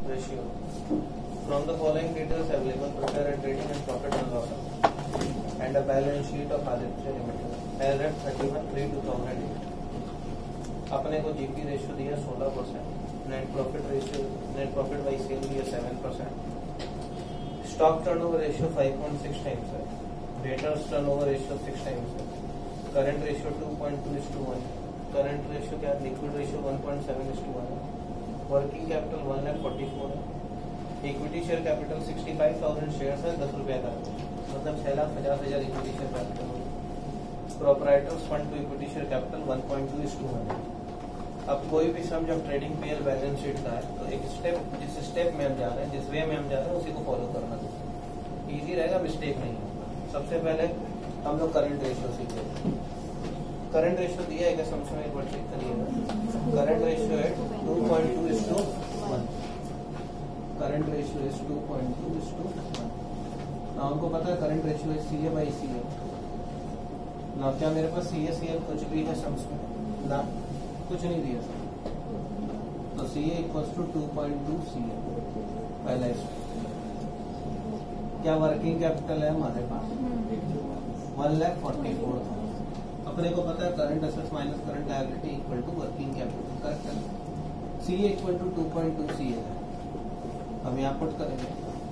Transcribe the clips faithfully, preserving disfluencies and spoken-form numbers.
ratio. From the following details available, prepare a trading and profit and loss account and a balance sheet of Aditya Limited as at thirty-one three two thousand eight. अपने को GP ratio दिया सोलह percent, net profit ratio net profit by sale दिया seven percent, stock turnover ratio five point six times है, debtors turnover ratio six times है, current ratio two point two is to one, current ratio क्या liquid ratio one point seven is to one है, working capital one lakh forty four है, equity share capital sixty five thousand share है दस रुपया का, मतलब छह लाख पचास हजार equity share capital, proprietors fund to equity share capital one point two is to one है। अब कोई भी सम जब ट्रेडिंग पीएल बैलेंस शीट का है तो एक स्टेप जिस स्टेप में हम जा रहे हैं जिस वे में हम जा रहे हैं उसी को फॉलो करना इजी रहेगा, मिस्टेक नहीं होगा। सबसे पहले हम लोग करंट रेशियो सीखे। करंट रेशियो दिया है सम में एक बार चेक करिएगा। करंट रेशियो है two point two is to one, current ratio is two point two is to one. ना हमको पता है करंट रेशियो है सी ए बाई सी ए। ना क्या मेरे पास सी ए सी एल कुछ भी है सम्स में? ना, कुछ नहीं दिया सर। तो C A equals to two point two C A पहला स्टेप। क्या वर्किंग कैपिटल है हमारे पास? One lakh forty four thousand. अपने को पता है current assets minus current liability equal to working capital, correct है। C A equal to two point two C A है। हम यहाँ पुट करेंगे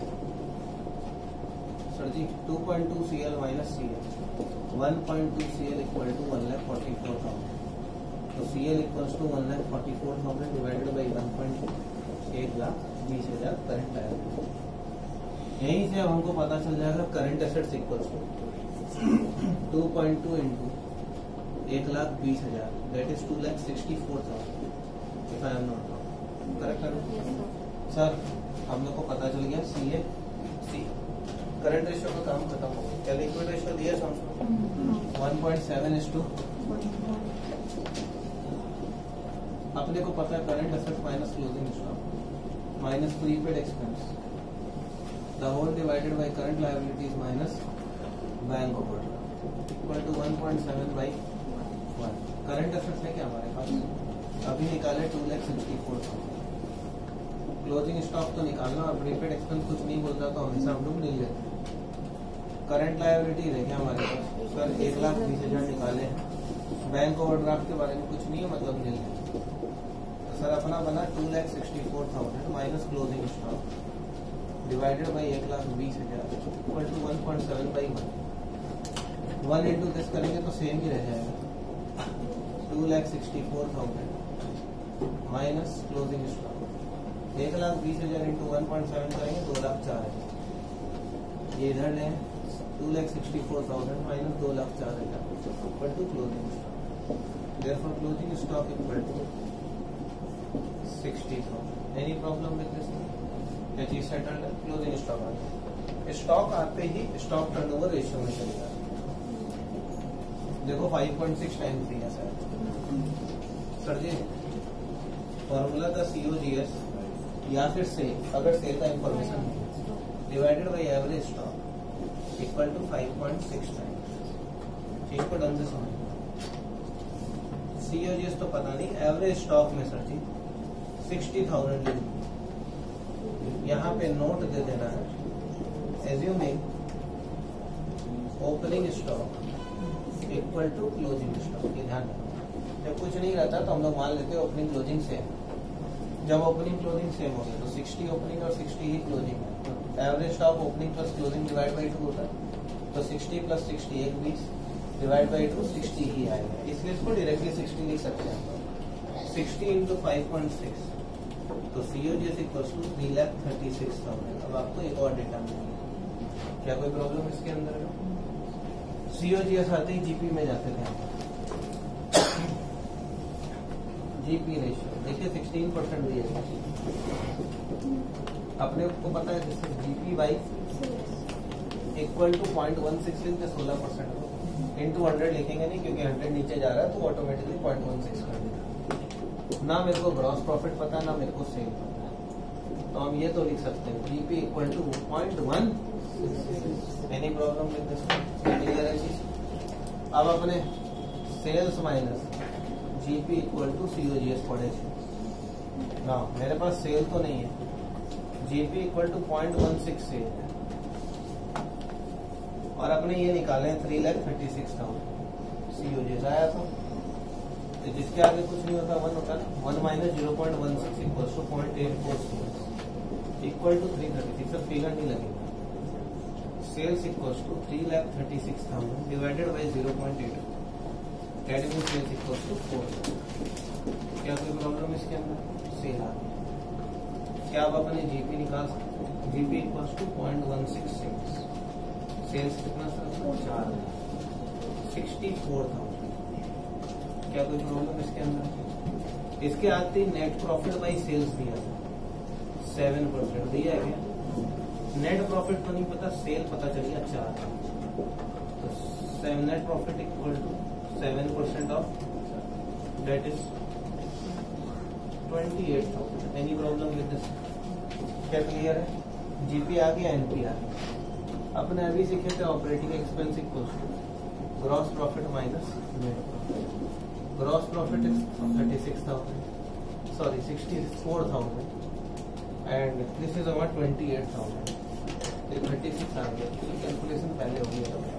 sir ji two point two C L minus C L, one point two C L equal to one lakh forty four thousand. तो C L equals to one lakh forty four thousand divided by one point एक लाख बीस हजार current liability. यहीं से अब हमको पता चल जाएगा current assets equals to two point two into एक लाख बीस हजार that is two lakh sixty four thousand if I am not wrong, correct है सर? हम लोग को पता चल गया सी ए सी करंट रेशियो का काम खत्म हो गया। क्या लिक्विड रेशियो दिया समझो one point seven is to. अपने को पता है current assets minus closing stock minus prepaid expense the whole divided by current liabilities minus bank overdraft equal to one point seven by one. Current assets है क्या हमारे पास? अभी निकाले two lakh sixty four thousand. Closing stock तो निकालना और prepaid expense कुछ नहीं बोलता तो हमेशा हम लोग नहीं लेते। करंट लायबिलिटी है क्या हमारे पास? सर एक लाख बीस हजार निकाले हैं। बैंक ओवरड्राफ्ट के बारे में कुछ नहीं है, मतलब नहीं है। सर अपना बना two lakh sixty four thousand minus closing stock divided by एक लाख बीस हजार equal to one point seven by one. One into this करेंगे तो सेम ही रह जाएगा। Two lakh sixty four thousand minus closing stock एक लाख बीस हजार इंटू वन पॉइंट सेवन करेंगे दो लाख चार हजार। ये इधर लें two lakh sixty four thousand minus दो लाख चार हजार equal to closing stock. Therefore closing stock equal to sixty thousand. Any problem with this? ये चीज सेटल्ड है। क्लोजिंग स्टॉक आ गया। स्टॉक आते ही स्टॉक टर्नओवर रेशियो में चले जाते। देखो फाइव पॉइंट सिक्स टाइम्स दिया सर। सर जी फॉर्मूला था सीओजीएस या फिर सेल, अगर सेल का information divided by average stock equal to five point six times. चीज को ढंग से समझ। सीओजीएस तो पता नहीं, एवरेज स्टॉक में सर जी सिक्सटी थाउजेंड यहाँ पे नोट दे देना है। Assuming opening stock equal to closing stock. ये ध्यान रखना, जब कुछ नहीं रहता तो हम लोग मान लेते हैं ओपनिंग क्लोजिंग सेम। जब ओपनिंग क्लोजिंग सेम हो गया तो सिक्सटी ओपनिंग और सिक्सटी ही क्लोजिंग है। तो average stock opening plus closing divide by two होता है, तो सिक्सटी प्लस सिक्सटी एक बीस डिवाइड बाई टू सिक्सटी ही आएगा। इसलिए इसको डायरेक्टली सिक्सटी लिख सकते हैं। Sixty into five point six तो COGS equals to three lakh thirty six thousand. अब आपको एक और डेटा मिलेगा। क्या कोई प्रॉब्लम इसके अंदर है? सीओजीएस आते ही जीपी में जाते थे। जीपी रेशियो देखिए सिक्सटीन परसेंट दिया। अपने को पता है जिससे GP by equal to point one six लिखते सोलह परसेंट इंटू हंड्रेड लिखेंगे नहीं, क्योंकि हंड्रेड नीचे जा रहा है तो ऑटोमेटिकली पॉइंट वन सिक्स कर देगा। ना मेरे को ग्रॉस प्रॉफिट पता है ना मेरे को सेल पता है, तो हम ये तो लिख सकते हैं GP equal to point one. Any problem with this? Clear है चीज? अब अपने sales minus GP equal to COGS पढ़े। ना मेरे पास सेल तो नहीं है, GP equal to point one six है और अपने ये निकाले हैं three lakh thirty six thousand CO जैसा आया था, तो जिसके आगे कुछ नहीं होता वन होता ना, one minus zero point one six equal to point eight four six equal to three thirty six figure नहीं लगेगा। Sales equal to three lakh thirty six thousand divided by zero point eight that mean sales equal to four. क्या कोई problem इसके अंदर? Cell आ गया। क्या आप अपने जीपी निकाल सकते हैं? GP equal to point one six six, sales कितना सर? चार सिक्सटी फोर थाउजेंड। क्या कोई प्रॉब्लम इसके अंदर? इसके आते ही नेट प्रॉफिट बाई सेल्स दिया था सेवन परसेंट दिया है क्या? नेट प्रॉफिट तो नहीं पता, सेल पता चल गया चार, तो seven net profit equal to seven percent of that is twenty eight thousand. Any problem with this? क्या क्लियर है? जीपी आ गया, एनपी आ गया। अपने अभी सीखे थे operating expense equal to gross profit minus net profit. Gross profit is thirty six thousand sorry sixty four thousand and this is about twenty eight thousand. Thirty six आ गया, कैलकुलेशन पहले हो गया था।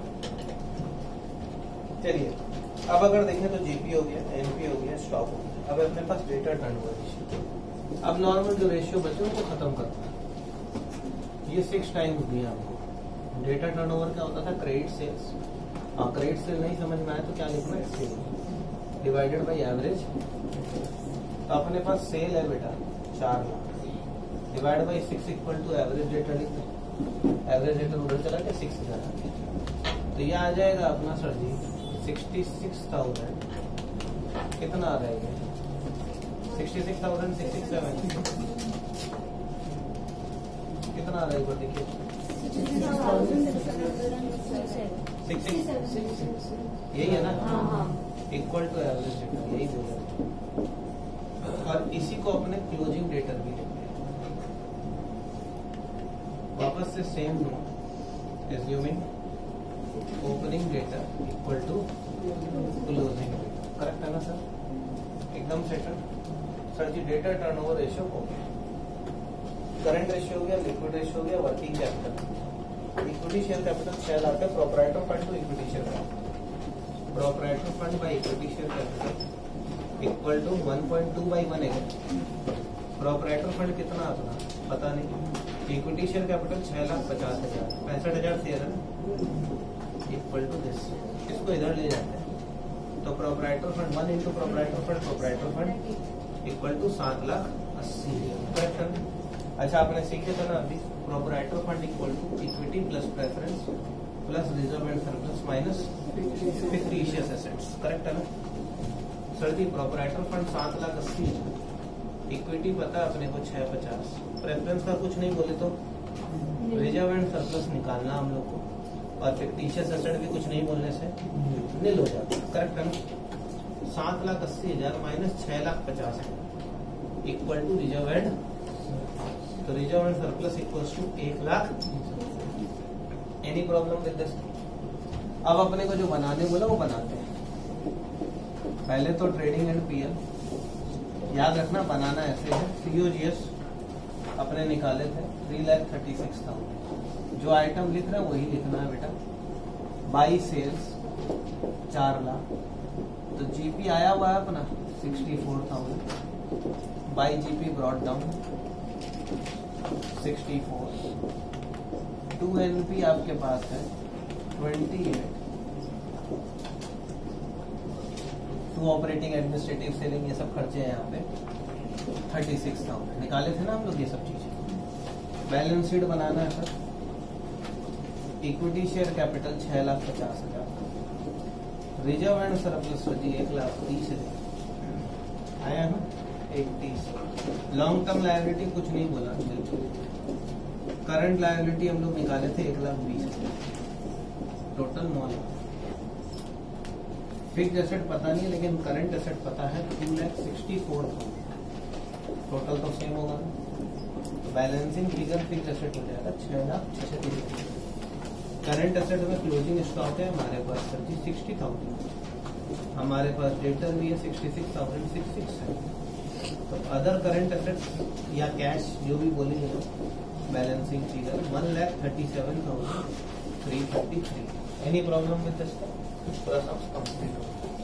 चलिए अब अगर देखें तो जीपी हो गया, एनपी हो गया, स्टॉक हो गया। अब अपने पास डेटा टर्नओवर रेशियो। अब नॉर्मल जो रेशियो बचे उनको खत्म करना है। ये सिक्स टाइम्स दिया हमको। डेटा टर्नओवर क्या होता था? Credit sales. हाँ, क्रेडिट सेल नहीं समझ में आया तो क्या लिखना है? Sale divided by average. तो अपने पास सेल है बेटा चार lakh divide by six equal to average debtor लिखते हैं। एवरेज डेटा उधर चला गया, सिक्स हजार, तो ये आ जाएगा अपना sir ji sixty six thousand. कितना आ रहेगा? Sixty six thousand six six seven कितना आ रहा है? एक बार देखिए, यही है ना? इक्वल टू एवरेज डेटा, यही बोला। और इसी को अपने क्लोजिंग डेटा भी लिखते हैं। वापस से same no, assuming opening debtor equal to closing debtor. Correct है ना सर? एकदम settle. Sir ji debtor turnover ratio हो गया, करंट रेशियो हो गया, लिक्विड रेशियो हो गया, working capital, equity share capital छह लाख है, proprietor fund to equity share capital, proprietor fund by equity share capital equal to one point two by one है। Proprietor fund कितना अपना पता नहीं, इक्विटी शेयर कैपिटल छह लाख पचास हजार पैंसठ हजार शेयर है इक्वल टू दिस। इसको इधर ले जाते हैं तो proprietor fund one into proprietor fund proprietor fund equal to सात लाख अस्सी हजार। करेक्ट है? अच्छा आपने सीखे थे ना अभी, proprietor fund equal to equity plus preference plus reserve and surplus minus fictitious assets. Correct है ना सर जी? प्रोपराइटर फंड सात लाख अस्सी, इक्विटी पता अपने को छह पचास, प्रेफरेंस का कुछ नहीं बोले तो रिजर्व एंड सरप्लस निकालना हम लोग को, और फिक्टिशियस एसेट भी कुछ नहीं बोलने से नील हो जाता। करेक्ट है ना? सात लाख अस्सी हजार माइनस छह लाख पचास इक्वल टू रिजर्व एंड, तो reserve and surplus equals to एक lakh. Any problem with this? अब अपने को जो बनाने बोला वो बनाते हैं। पहले तो ट्रेडिंग एंड पीएल याद रखना, बनाना ऐसे है। सीओजीएस अपने निकाले थे three lakh thirty six thousand, जो आइटम लिख रहे हैं वही लिखना है बेटा। बाई सेल्स चार लाख, तो जीपी आया हुआ है अपना sixty four thousand, by GP brought down sixty four, to NP आपके पास है twenty eight, to operating administrative selling ये सब खर्चे हैं यहाँ पे थर्टी सिक्स थाउजेंड। निकाले थे ना हम लोग ये सब चीजें। बैलेंस शीट बनाना है सर। इक्विटी शेयर कैपिटल छह लाख पचास हजार, रिजर्व एंड सरप्लस जी एक लाख तीस हजार आया ना, एक तीस। लॉन्ग टर्म लायबिलिटी कुछ नहीं बोला, करंट लायबिलिटी हम लोग निकाले थे एक लाख बीस हजार, टोटल नौ लाख। फिक्स्ड एसेट पता नहीं लेकिन करंट एसेट पता है two lakh sixty four thousand, total तो सेम होगा ना, तो बैलेंसिंग फिगर फिक्स्ड एसेट हो जाएगा छह लाख छत्तीस हजार। करंट एसेट में क्लोजिंग स्टॉक है हमारे पास सर जी सिक्सटी थाउजेंड, हमारे पास डेटर भी है sixty six thousand six six है। तो अदर करंट एसेट्स या कैश जो भी बोलेंगे लोग balancing figure one lakh thirty seven thousand three thirty three. Any problem with this? पूरा सम कंप्लीट हो